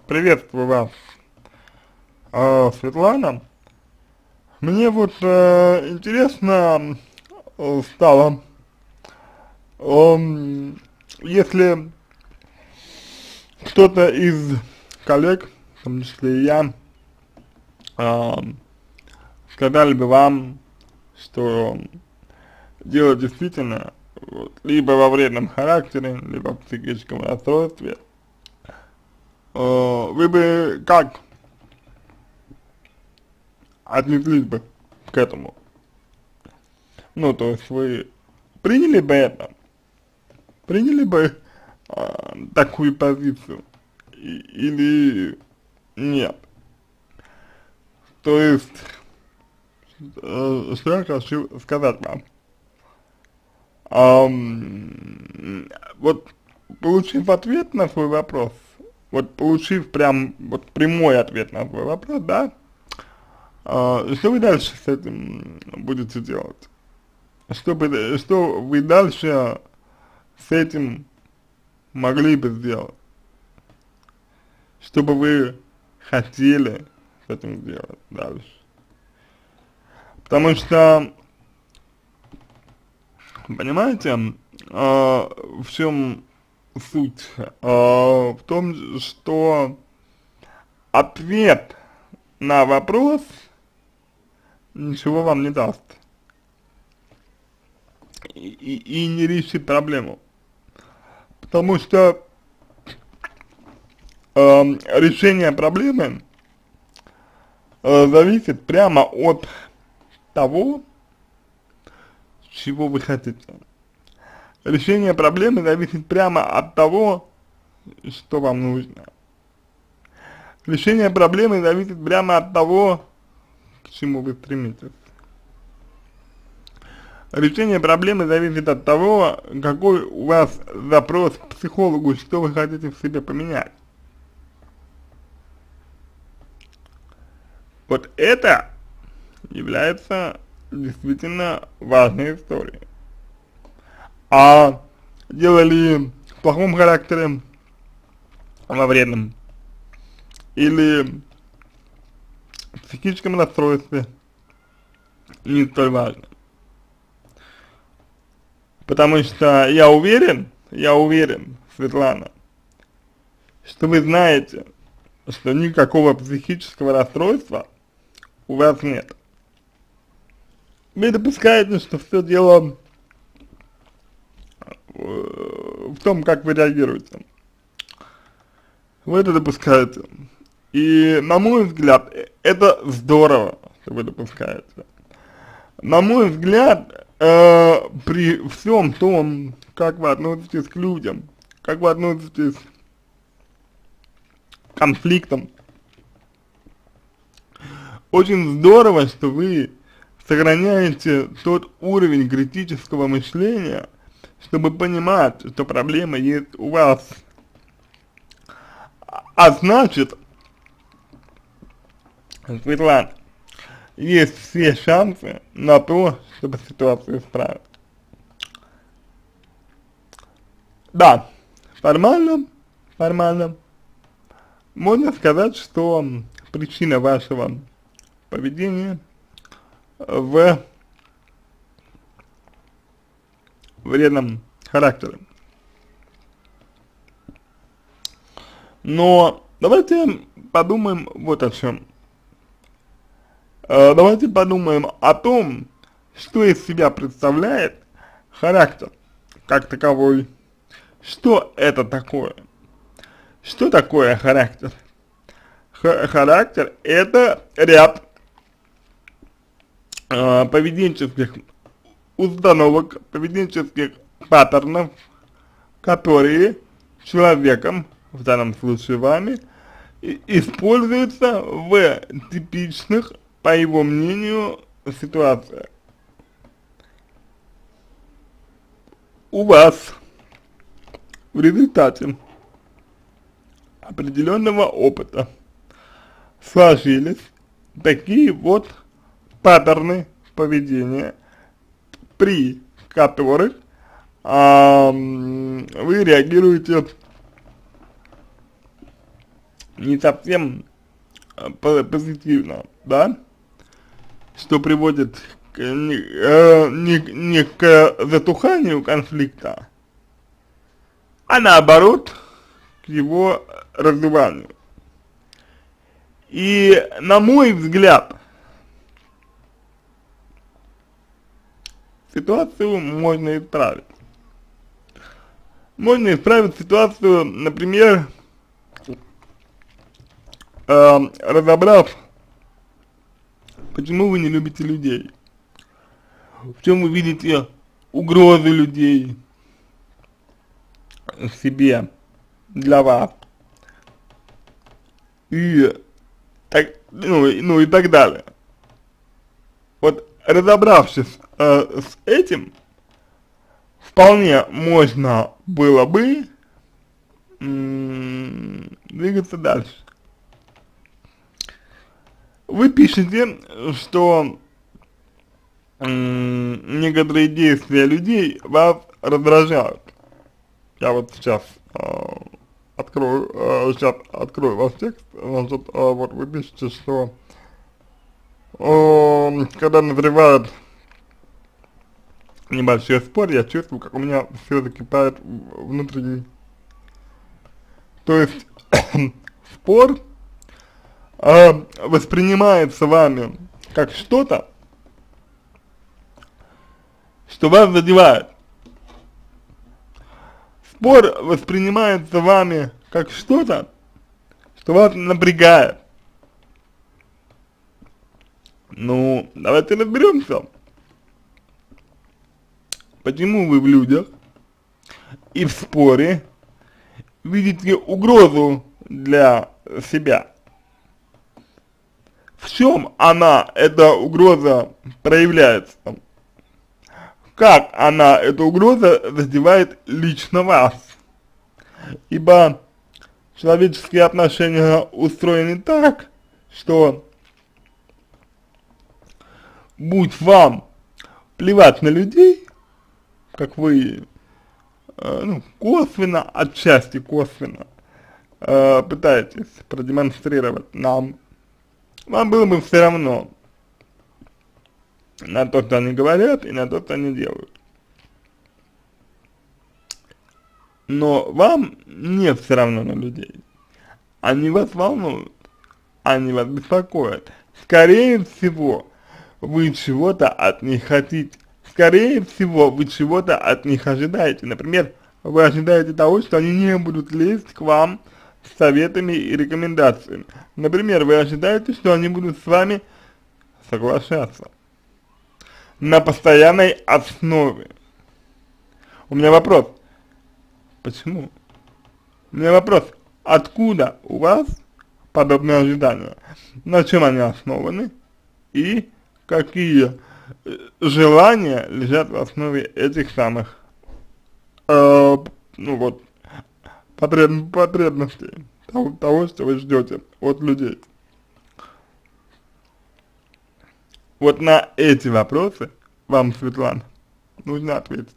Приветствую вас, Светлана. Мне вот интересно стало, эм, если кто-то из коллег, в том числе и я, эм, сказали бы вам, что дело действительно вот, либо во вредном характере, либо в психическом расстройстве, вы бы как отнеслись бы к этому? Ну, то есть вы приняли бы это, приняли бы такую позицию или нет? То есть, что я хочу сказать вам? Вот получив ответ на свой вопрос, вот получив прям вот прямой ответ на свой вопрос, да, что вы дальше с этим будете делать? Что вы дальше с этим могли бы сделать? Что бы вы хотели с этим сделать дальше? Потому что, понимаете, в чем суть? В том, что ответ на вопрос ничего вам не даст и не решит проблему. Потому что решение проблемы зависит прямо от того, чего вы хотите. Решение проблемы зависит прямо от того, что вам нужно. Решение проблемы зависит прямо от того, к чему вы стремитесь. Решение проблемы зависит от того, какой у вас запрос к психологу, что вы хотите в себе поменять. Вот это является действительно важной историей. А дело ли в плохом характере, во вредном, или в психическом расстройстве, не столь важно. Потому что я уверен, Светлана, что вы знаете, что никакого психического расстройства у вас нет. Вы допускаете, что все дело в том, как вы реагируете. Вы это допускаете. И, на мой взгляд, это здорово, что вы допускаете. На мой взгляд, при всем том, как вы относитесь к людям, как вы относитесь к конфликтам, очень здорово, что вы сохраняете тот уровень критического мышления, чтобы понимать, что проблема есть у вас. А значит, Светлана, есть все шансы на то, чтобы ситуацию исправить. Да, формально, можно сказать, что причина вашего поведения в вредном характере. Но давайте подумаем вот о чем. Давайте подумаем о том, что из себя представляет характер как таковой. Что это такое? Что такое характер? Характер – это ряд поведенческих установок, поведенческих паттернов, которые человеком, в данном случае вами, используются в типичных, по его мнению, ситуациях. У вас в результате определенного опыта сложились такие вот паттерны поведения, при которых вы реагируете не совсем позитивно, да, что приводит не к затуханию конфликта, а наоборот, к его раздуванию. И на мой взгляд, ситуацию можно исправить. Можно исправить ситуацию, например, разобрав, почему вы не любите людей, в чем вы видите угрозу людей в себе, для вас, и так, ну и так далее. Вот разобравшись с этим, вполне можно было бы двигаться дальше. Вы пишете, что некоторые действия людей вас раздражают. Я вот сейчас открою ваш текст. Значит, вот вы пишете, что когда назревает небольшой спор, я чувствую, как у меня все закипает внутри. То есть спор воспринимается вами как что-то, что вас задевает. Спор воспринимается вами как что-то, что вас напрягает. Ну, давайте разберемся. Почему вы в людях и в споре видите угрозу для себя? В чем она, эта угроза, проявляется? Как она, эта угроза, задевает лично вас? Ибо человеческие отношения устроены так, что будь вам плевать на людей, как вы, косвенно, отчасти косвенно пытаетесь продемонстрировать нам, вам было бы все равно на то, что они говорят, и на то, что они делают. Но вам не все равно на людей. Они вас волнуют, они вас беспокоят. Скорее всего, вы чего-то от них хотите. Скорее всего, вы чего-то от них ожидаете. Например, вы ожидаете того, что они не будут лезть к вам с советами и рекомендациями. Например, вы ожидаете, что они будут с вами соглашаться на постоянной основе. У меня вопрос. Почему? У меня вопрос. Откуда у вас подобные ожидания? На чем они основаны? И какие желания лежат в основе этих самых потребностей, того, что вы ждете от людей? Вот на эти вопросы вам, Светлана, нужно ответить.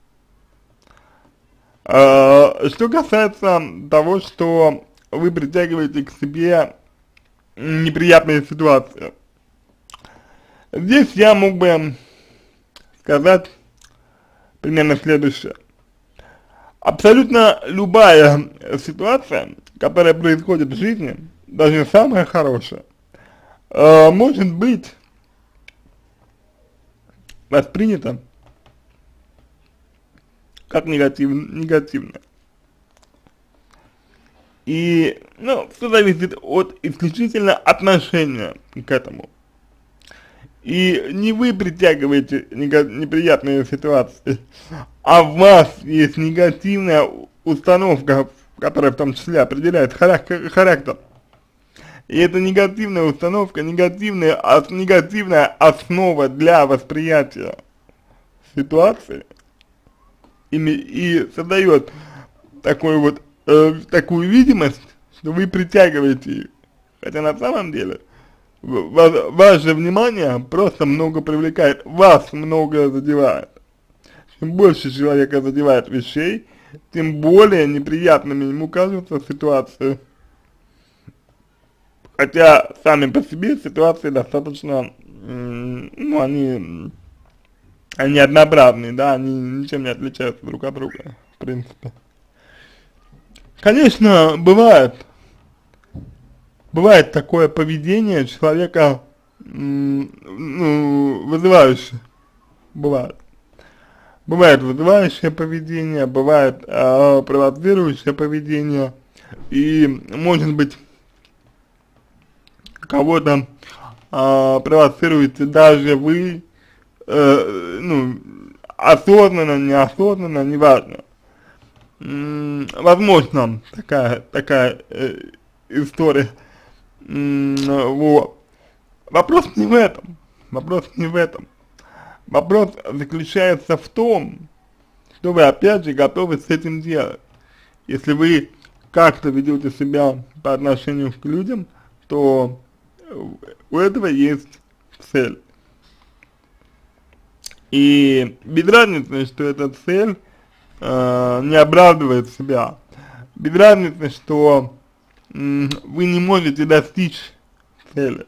Что касается того, что вы притягиваете к себе неприятные ситуации, здесь я мог бы сказать примерно следующее. Абсолютно любая ситуация, которая происходит в жизни, даже самая хорошая, может быть воспринята как негативно. И, все зависит от исключительно отношения к этому. И не вы притягиваете неприятные ситуации, а в вас есть негативная установка, которая в том числе определяет характер. И эта негативная установка, негативная основа для восприятия ситуации и создает такую видимость, что вы притягиваете их. Хотя на самом деле ваше внимание просто много привлекает, вас много задевает. Чем больше человека задевает вещей, тем более неприятными ему кажутся ситуации. хотя сами по себе ситуации достаточно, ну, они однообразные, да, они ничем не отличаются друг от друга, в принципе. Конечно, бывает такое поведение человека, ну, вызывающее, бывает. Бывает вызывающее поведение, бывает провоцирующее поведение, и, может быть, кого-то провоцируете даже вы, ну, осознанно, неосознанно, неважно. Возможно, такая история. Вот. Вопрос не в этом. Вопрос не в этом. Вопрос заключается в том, что вы опять же готовы с этим делать. Если вы как-то ведете себя по отношению к людям, то у этого есть цель. И без разницы, что эта цель не оправдывает себя. Без разницы, что вы не можете достичь цели.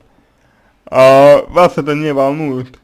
Вас это не волнует.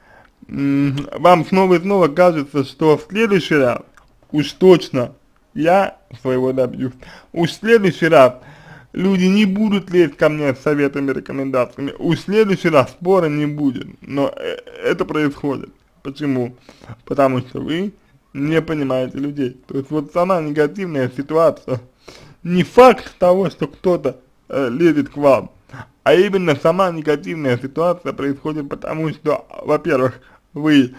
Вам снова и снова кажется, что в следующий раз уж точно я своего добьюсь. Уж в следующий раз люди не будут лезть ко мне с советами, рекомендациями. Уж в следующий раз спора не будет. Но это происходит. Почему? Потому что вы не понимаете людей. То есть вот сама негативная ситуация, не факт того, что кто-то лезет к вам, а именно сама негативная ситуация происходит потому, что, во-первых, вы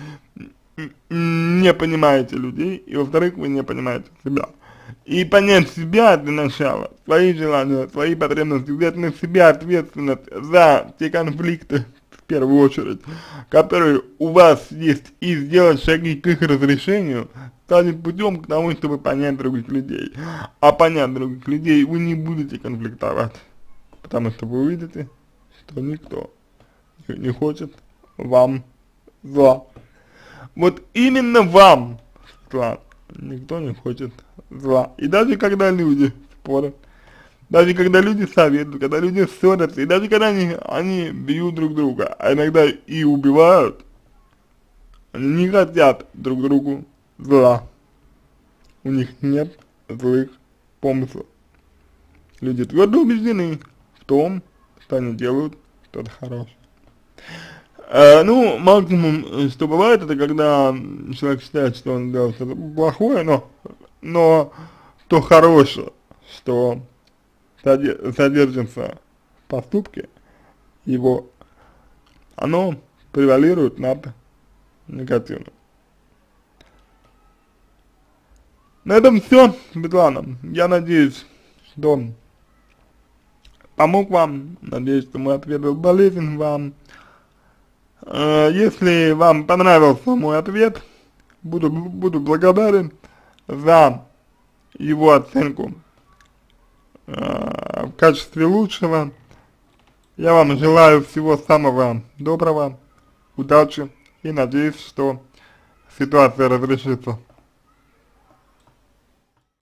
не понимаете людей, и во-вторых, вы не понимаете себя. И понять себя для начала, свои желания, свои потребности, взять на себя ответственность за те конфликты, в первую очередь, которые у вас есть, и сделать шаги к их разрешению, станет путем к тому, чтобы понять других людей. А понять других людей вы не будете конфликтовать, потому что вы увидите, что никто не хочет вам зла. Вот именно вам, Светлана, никто не хочет зла. И даже когда люди спорят, даже когда люди советуют, когда люди ссорятся, и даже когда они бьют друг друга, а иногда и убивают, они не хотят друг другу зла. У них нет злых помыслов. Люди твердо убеждены в том, что они делают что-то хорошее. Ну, максимум, что бывает, это когда человек считает, что он делает что-то плохое, но то хорошее, что содержится в поступке его, оно превалирует над негативным. На этом все, Светлана. Я надеюсь, что помог вам, надеюсь, что мой ответ был полезен вам. Если вам понравился мой ответ, буду благодарен за его оценку в качестве лучшего. Я вам желаю всего самого доброго, удачи и надеюсь, что ситуация разрешится.